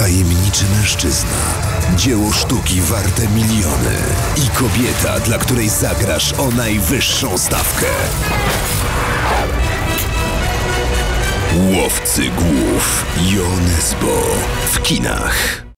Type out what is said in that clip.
Tajemniczy mężczyzna, dzieło sztuki warte miliony i kobieta, dla której zagrasz o najwyższą stawkę. Łowcy głów. Jo Nesbo w kinach.